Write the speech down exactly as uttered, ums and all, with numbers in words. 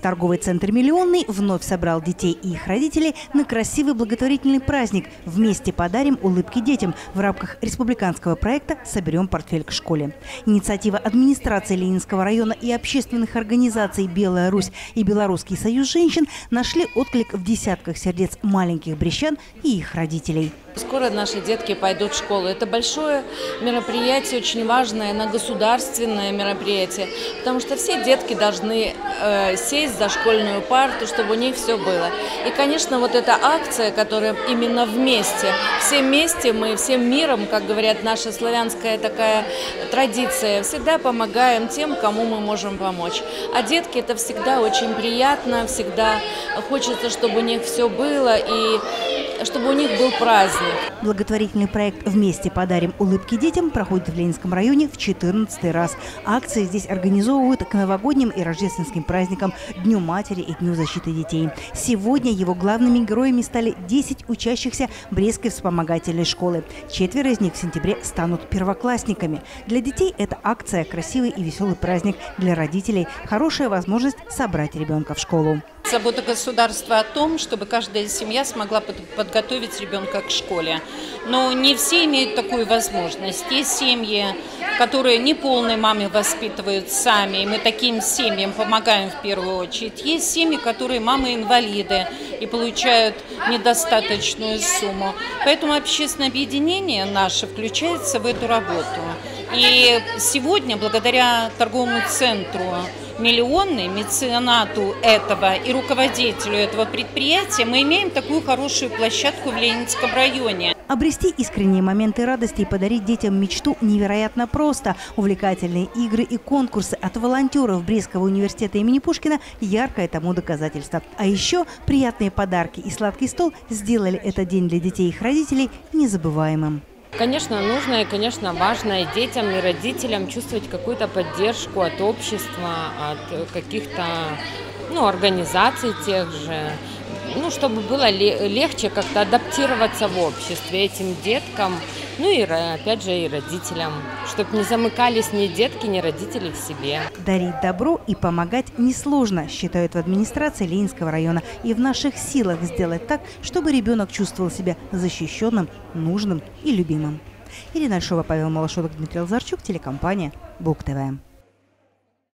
Торговый центр «Миллионный» вновь собрал детей и их родителей на красивый благотворительный праздник «Вместе подарим улыбки детям» в рамках республиканского проекта «Соберем портфель к школе». Инициатива администрации Ленинского района и общественных организаций «Белая Русь» и Белорусский союз женщин нашли отклик в десятках сердец маленьких брестян и их родителей. Скоро наши детки пойдут в школу. Это большое мероприятие, очень важное, на государственное мероприятие, потому что все детки должны э, сесть за школьную парту, чтобы у них все было. И, конечно, вот эта акция, которая именно вместе, все вместе мы, всем миром, как говорят, наша славянская такая традиция, всегда помогаем тем, кому мы можем помочь. А детки это всегда очень приятно, всегда хочется, чтобы у них все было и чтобы у них был праздник. Благотворительный проект «Вместе подарим улыбки детям» проходит в Ленинском районе в четырнадцатый раз. Акции здесь организовывают к новогодним и рождественским праздникам, Дню матери и Дню защиты детей. Сегодня его главными героями стали десять учащихся Брестской вспомогательной школы. Четверо из них в сентябре станут первоклассниками. Для детей эта акция – красивый и веселый праздник. Для родителей – хорошая возможность собрать ребенка в школу. Забота государства о том, чтобы каждая семья смогла подготовить ребенка к школе. Но не все имеют такую возможность. Есть семьи, которые неполной мамы воспитывают сами, и мы таким семьям помогаем в первую очередь. Есть семьи, которые мамы-инвалиды и получают недостаточную сумму. Поэтому общественное объединение наше включается в эту работу. И сегодня, благодаря торговому центру «Миллионный», меценату этого и руководителю этого предприятия, мы имеем такую хорошую площадку в Ленинском районе. Обрести искренние моменты радости и подарить детям мечту невероятно просто. Увлекательные игры и конкурсы от волонтеров Брестского университета имени Пушкина – яркое тому доказательство. А еще приятные подарки и сладкий стол сделали этот день для детей и их родителей незабываемым. Конечно, нужно и, конечно, важно и детям, и родителям чувствовать какую-то поддержку от общества, от каких-то ну, организаций тех же, ну, чтобы было легче как-то адаптироваться в обществе этим деткам, ну и, опять же, и родителям, чтобы не замыкались ни детки, ни родители в себе. Дарить добро и помогать несложно, считают в администрации Ленинского района. И в наших силах сделать так, чтобы ребенок чувствовал себя защищенным, нужным и любимым. Ирина Альшова, Павел Малашоток, Дмитрий Лазарчук, телекомпания БУК ТВ.